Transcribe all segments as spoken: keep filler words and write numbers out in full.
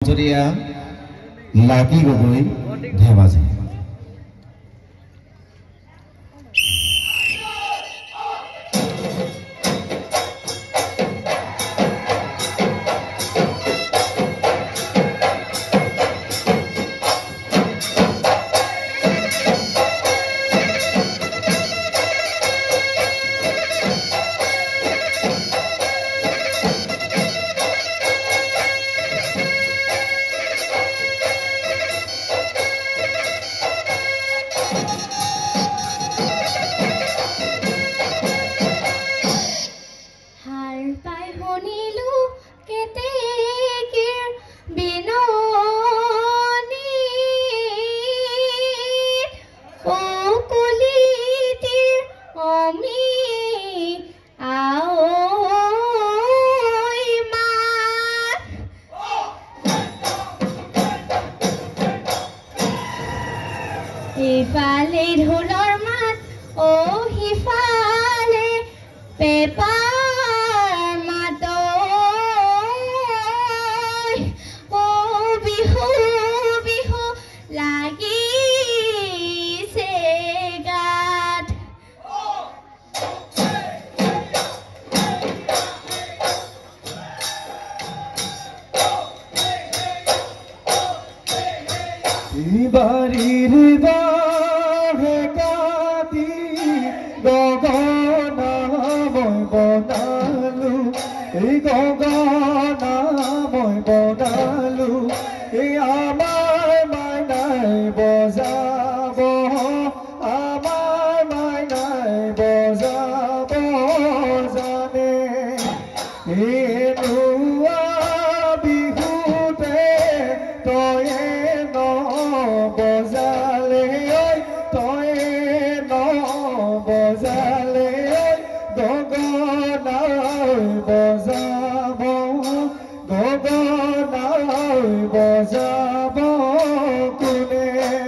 মঞ্চৰীয়া লাকি গগৈ ধেমাজি। ইফালে ঢোলৰ মাত ও সিফালে পেপাৰ মাত ও বিহু বিহু লাগিছে গাত। বাড়ির বাহে কাটি গগনা মই বনালো, এই গগনা মই বনালো, এই আমার মাইনাই বজাব, আমার মাইনাই বজাব জানে। এনুয়া বিহুতে তয়ে বজালে তই ন বজালে গগনাই বজাব, গগনাই বজাব কোনে।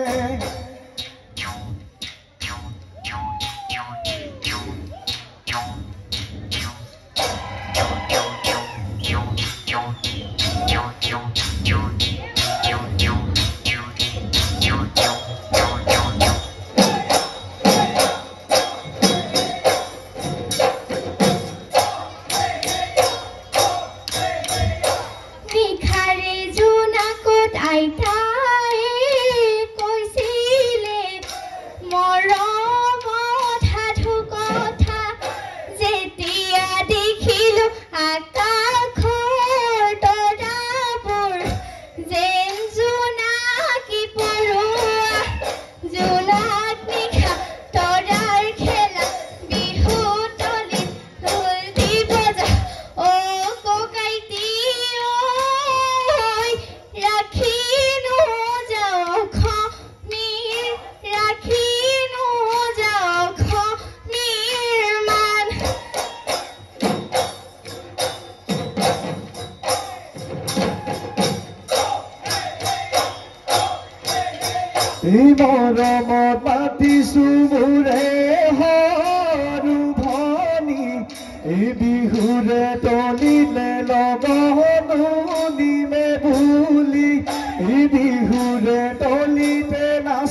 এই মৰমত মাতিছো মোৰে সৰু ভনী, এই বিহুৰে তলিলে লগনো নিমে বুলি, এই বিহুৰে তলিতে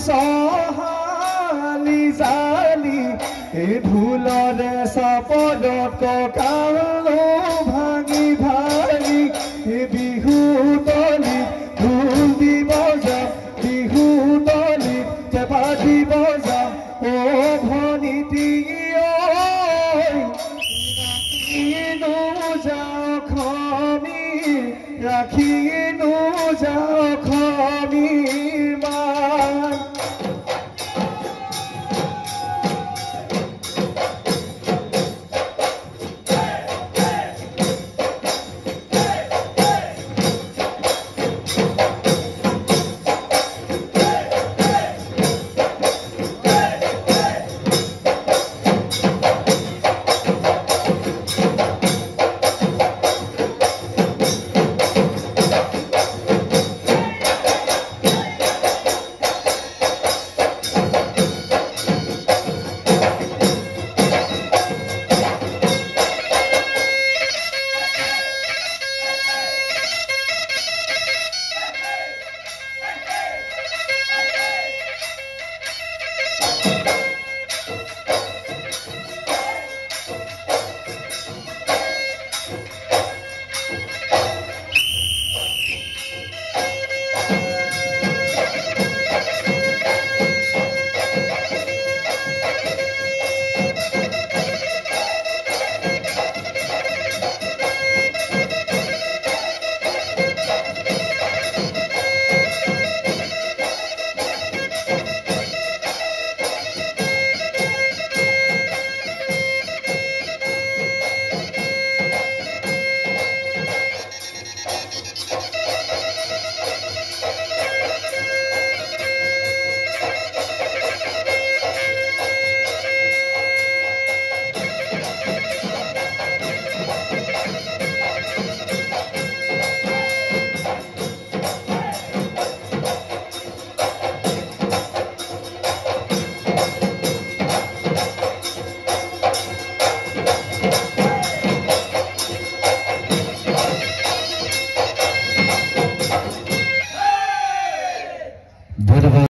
নাচহালি জালি, এই ঢোলৰে চাপদত কঁকালো ভাঙি ভাঙি, এই বিহু তলিত ঢোল দিব যাম, বিহু তলিত চেপা দিব যাম, ও ভনীতি ৰাখিনো যাওঁ খমি, ৰাখিনো যাওঁ খমি।